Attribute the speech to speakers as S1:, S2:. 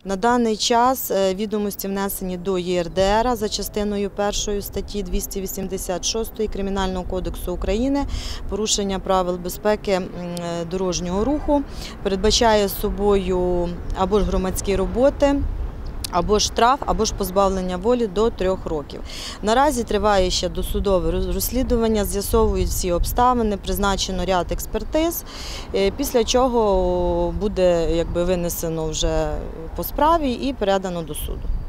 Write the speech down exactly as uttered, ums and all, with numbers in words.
S1: На даний час відомості внесені до Є Ер Де Ера за частиною першої статті двісті вісімдесят шість Кримінального кодексу України. Порушення правил безпеки дорожнього руху передбачає собою або ж громадські роботи, або штраф, або ж позбавлення волі до трьох років. Наразі триває ще досудове розслідування, з'ясовують всі обставини, призначено ряд експертиз, після чого буде якби винесено вже по справі і передано до суду.